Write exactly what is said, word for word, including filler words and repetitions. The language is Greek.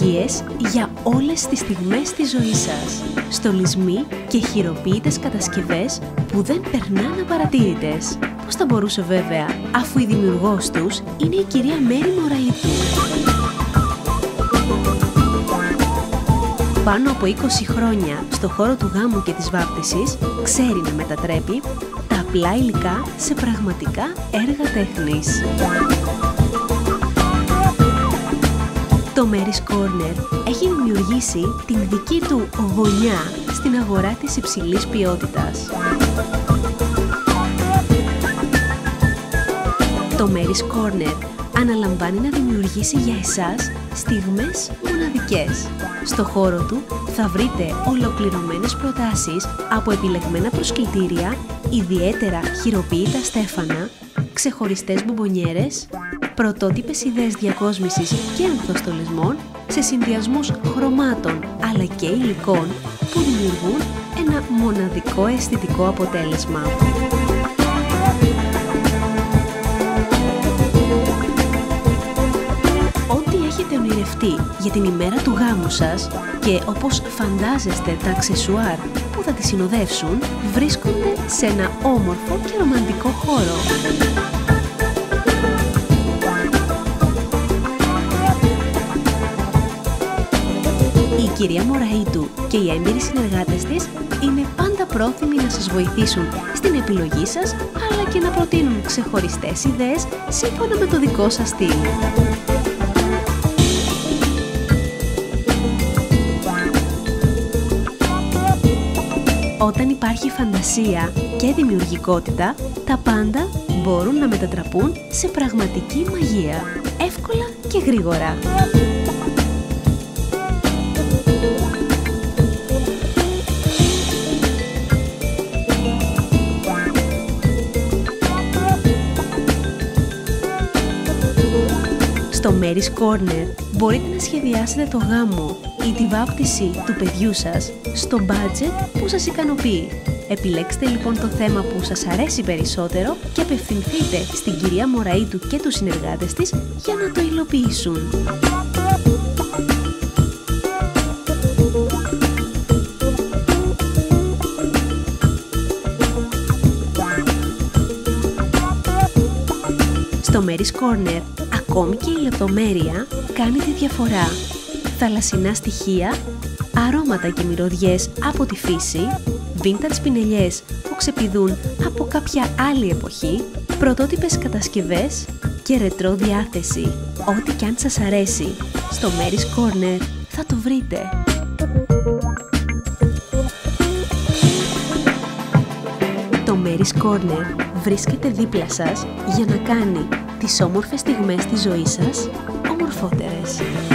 δημιουργίες για όλες τις στιγμές της ζωής σας. Στολισμοί και χειροποίητες κατασκευές που δεν περνάνε απαρατήρητες. Πώς θα μπορούσε βέβαια, αφού η δημιουργός τους είναι η κυρία Μέρη Μωραΐτου. Πάνω από είκοσι χρόνια στο χώρο του γάμου και της βάπτισης ξέρει να μετατρέπει τα απλά υλικά σε πραγματικά έργα τέχνης. Το Mary's Corner έχει δημιουργήσει την δική του γωνιά στην αγορά της υψηλής ποιότητας. Το Mary's Corner αναλαμβάνει να δημιουργήσει για εσάς στιγμές μοναδικές. Στο χώρο του θα βρείτε ολοκληρωμένες προτάσεις από επιλεγμένα προσκλητήρια, ιδιαίτερα χειροποίητα στέφανα, ξεχωριστές μπομπονιέρες, πρωτότυπες ιδέες διακόσμησης και ανθοστολισμών σε συνδυασμούς χρωμάτων αλλά και υλικών που δημιουργούν ένα μοναδικό αισθητικό αποτέλεσμα. Ό,τι έχετε ονειρευτεί για την ημέρα του γάμου σας και όπως φαντάζεστε τα αξεσουάρ που θα τη συνοδεύσουν βρίσκονται σε ένα όμορφο και ρομαντικό χώρο. Η κυρία Μωραΐτου και οι έμπειροι συνεργάτες της είναι πάντα πρόθυμοι να σας βοηθήσουν στην επιλογή σας, αλλά και να προτείνουν ξεχωριστές ιδέες σύμφωνα με το δικό σας στυλ. Όταν υπάρχει φαντασία και δημιουργικότητα, τα πάντα μπορούν να μετατραπούν σε πραγματική μαγεία, εύκολα και γρήγορα. Στο Mary's Corner μπορείτε να σχεδιάσετε το γάμο ή τη βάπτιση του παιδιού σας στο budget που σας ικανοποιεί. Επιλέξτε λοιπόν το θέμα που σας αρέσει περισσότερο και απευθυνθείτε στην κυρία Μωραΐτου και τους συνεργάτες της για να το υλοποιήσουν. Στο Mary's Corner ακόμη και η λεπτομέρεια κάνει τη διαφορά. Θαλασσινά στοιχεία, αρώματα και μυρωδιές από τη φύση, vintage πινελιές που ξεπηδούν από κάποια άλλη εποχή, πρωτότυπες κατασκευές και ρετρό διάθεση. Ό,τι κι αν σας αρέσει, στο Mary's Corner θα το βρείτε. Το Mary's Corner βρίσκεται δίπλα σας για να κάνει τις όμορφες στιγμές της ζωής σας ομορφότερες.